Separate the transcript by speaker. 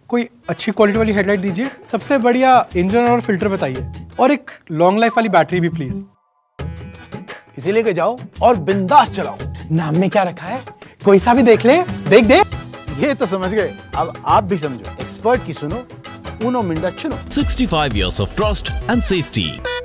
Speaker 1: कोई अच्छी क्वालिटी वाली हेडलाइट दीजिए, सबसे बढ़िया इंजन और फिल्टर बताइए, और एक लॉन्ग लाइफ वाली बैटरी भी प्लीज।
Speaker 2: इसे लेके जाओ और बिंदास चलाओ।
Speaker 1: नाम में क्या रखा है, कोई सा भी देख ले। देख दे।
Speaker 2: ये तो समझ गए, अब आप भी समझो। एक्सपर्ट की सुनो, उनो मिंडा चुनो।
Speaker 3: 65 years of trust and safety.